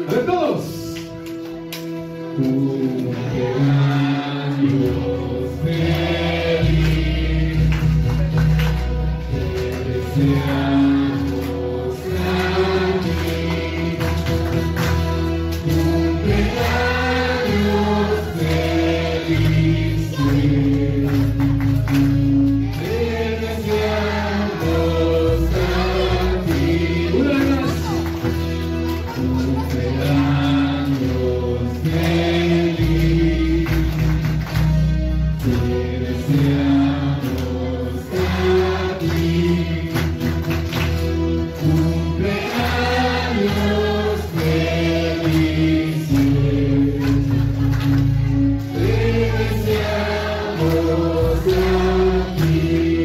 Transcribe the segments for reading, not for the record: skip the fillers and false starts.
A ver todos. Cumpleaños feliz, te deseamos a ti. Cumpleaños feliz, te deseamos a ti. Una vez más. Cumpleaños feliz, te deseamos a ti. Cumpleaños felices, te deseamos a ti.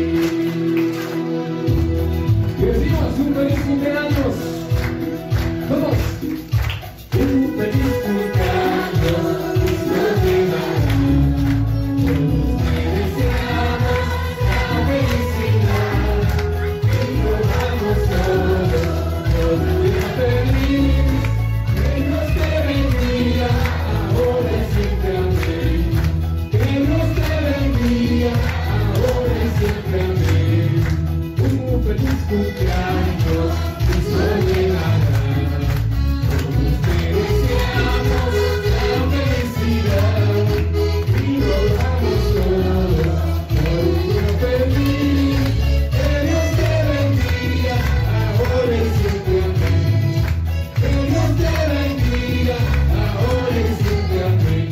Y decimos un feliz cumpleaños. Vamos. Un feliz cumpleaños, Dios te dará. Todos te deseamos la felicidad y robamos todos por un día feliz. Que Dios te bendiga, ahora y siempre, amén. Que Dios te bendiga, ahora y siempre, amén. Un feliz cumpleaños, Dios te dará. Todos te deseamos la felicidad y logramos todos por un día feliz. Que Dios te bendiga, ahora y siempre, amén. Que Dios te bendiga, ahora y siempre, amén.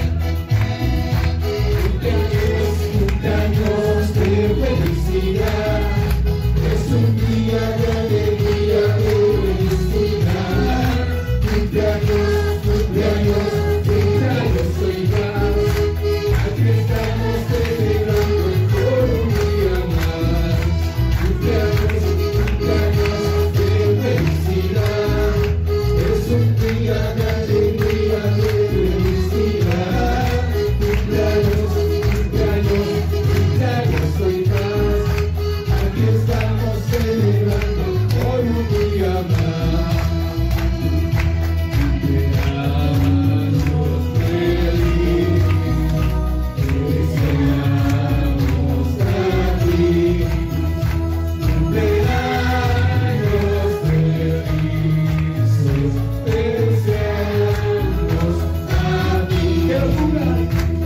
Cumpleaños, cumpleaños de felicidad. Es un día de alegría, de felicidad. Cumpleaños, cumpleaños, cumpleaños hoy más. Aquí estamos celebrando por un día más. Cumpleaños, cumpleaños de felicidad. Es un día de alegría, de felicidad. Cumpleaños, cumpleaños, cumpleaños hoy más. Aquí estamos celebrando por un día más. Cumpleaños feliz, te deseamos a ti. Cumpleaños felices, te deseamos a ti. Que los cumplas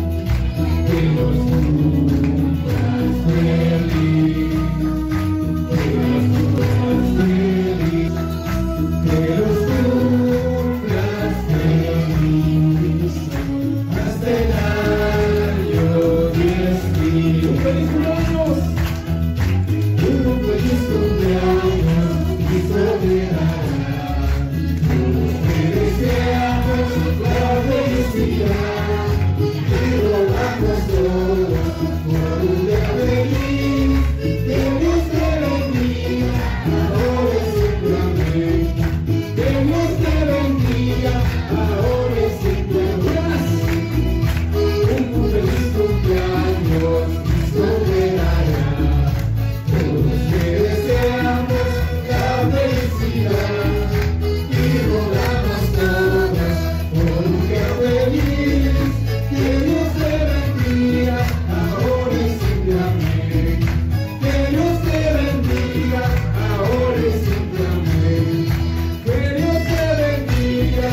feliz. Que los cumplas feliz, que los cumplas feliz, hasta el año 10.000. ¡Un feliz cumpleaños! Un feliz cumpleaños, Cristo te dará. Todos te deseamos la felicidad y rogamos todos por un día feliz. Que Dios te bendiga, ahora y siempre, amén. Que Dios te bendiga, ahora y siempre, amén. Un feliz cumpleaños, Cristo te dará. Todos te deseamos la felicidad y rogamos todos por un día feliz. Que Dios te bendiga, ahora y siempre, amén. Que Dios te bendiga, ahora y siempre, amén. Que Dios te bendiga,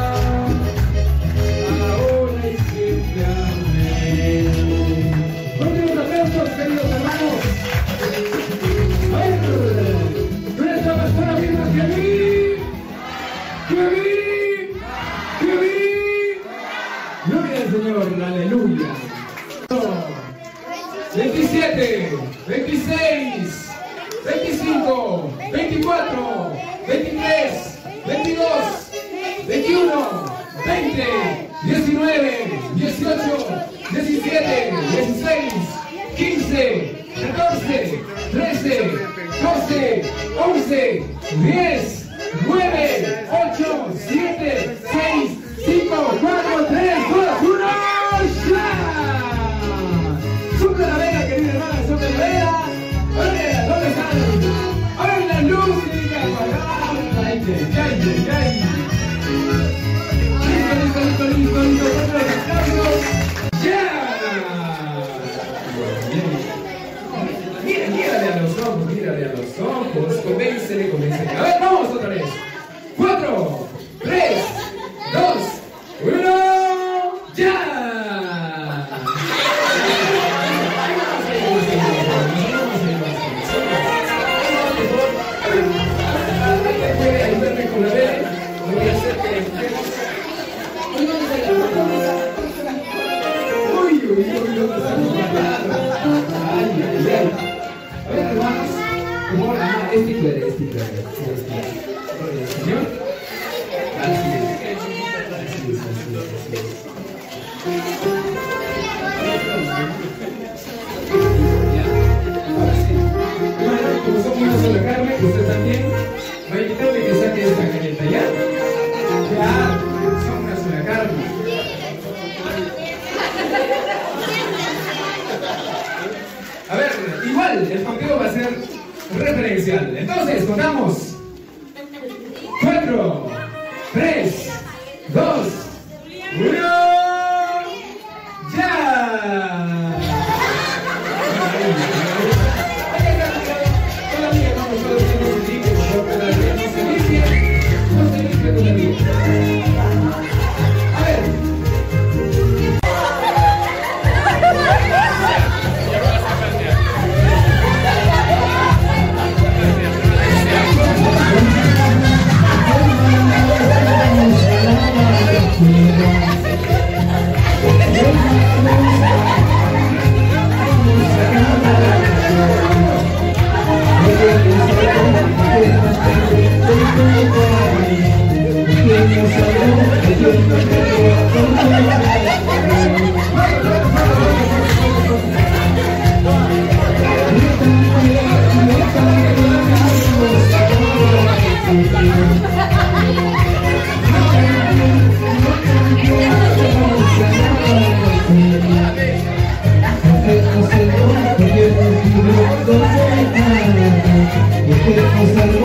ahora y siempre, amén. Fuertes los aplausos, queridos hermanos. A ver, nuestra pastora misma, que vi, que vi, que vi. Gloria al Señor, aleluya. 27, 26, 25, 24, 23, 22, 21, 20, 19, 18, 17, 16, 15, 14, 13, 12, 11, 10, 9, 8, 7, 6, 5, 4, 3, 2, 1, ¡ya! ¡Sopla la vela, querida hermana! ¡Sopla la vela! ¿Dónde están? ¡Ay, la luz! ¡Ay, ay, ay! especial. Entonces, contamos. 4, 3, 2, 1. ¡Ya! Todavía no se limpia, todavía no se limpia todavía. A ver. Porque